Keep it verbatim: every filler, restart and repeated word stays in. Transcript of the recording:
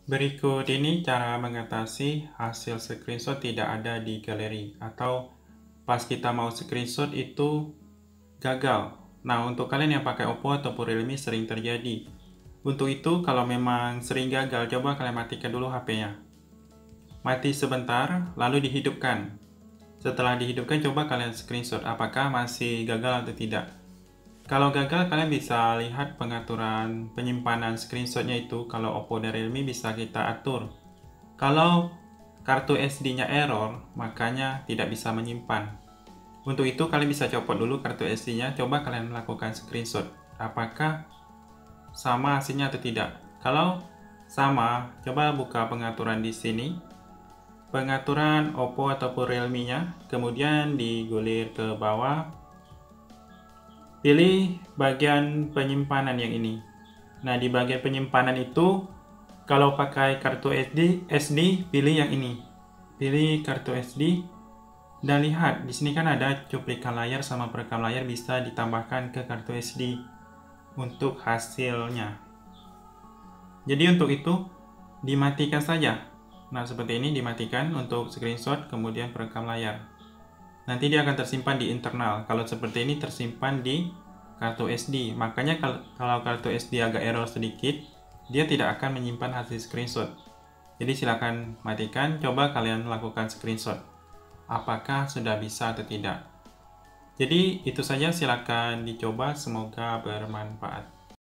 Berikut ini cara mengatasi hasil screenshot tidak ada di galeri atau pas kita mau screenshot itu gagal. Nah, untuk kalian yang pakai Oppo ataupun Realme sering terjadi. Untuk itu, kalau memang sering gagal, coba kalian matikan dulu H P-nya. Mati sebentar, lalu dihidupkan. Setelah dihidupkan, coba kalian screenshot apakah masih gagal atau tidak. Kalau gagal, kalian bisa lihat pengaturan penyimpanan screenshotnya itu. Kalau Oppo dan Realme bisa kita atur. Kalau kartu S D-nya error, makanya tidak bisa menyimpan. Untuk itu, kalian bisa copot dulu kartu S D-nya. Coba kalian melakukan screenshot. Apakah sama hasilnya atau tidak? Kalau sama, coba buka pengaturan di sini. Pengaturan Oppo ataupun Realme-nya. Kemudian digolir ke bawah. Pilih bagian penyimpanan yang ini. Nah, di bagian penyimpanan itu, kalau pakai kartu S D, S D pilih yang ini. Pilih kartu S D dan lihat di sini kan ada cuplikan layar sama perekam layar, bisa ditambahkan ke kartu S D untuk hasilnya. Jadi untuk itu dimatikan saja. Nah, seperti ini dimatikan untuk screenshot kemudian perekam layar. Nanti dia akan tersimpan di internal. Kalau seperti ini tersimpan di kartu S D. Makanya kalau kartu S D agak error sedikit, dia tidak akan menyimpan hasil screenshot. Jadi silakan matikan, coba kalian lakukan screenshot. Apakah sudah bisa atau tidak? Jadi itu saja, silakan dicoba, semoga bermanfaat.